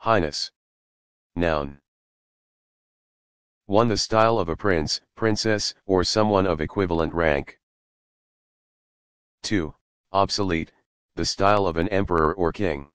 Highness. Noun. 1. The style of a prince, princess, or someone of equivalent rank. 2. Obsolete, the style of an emperor or king.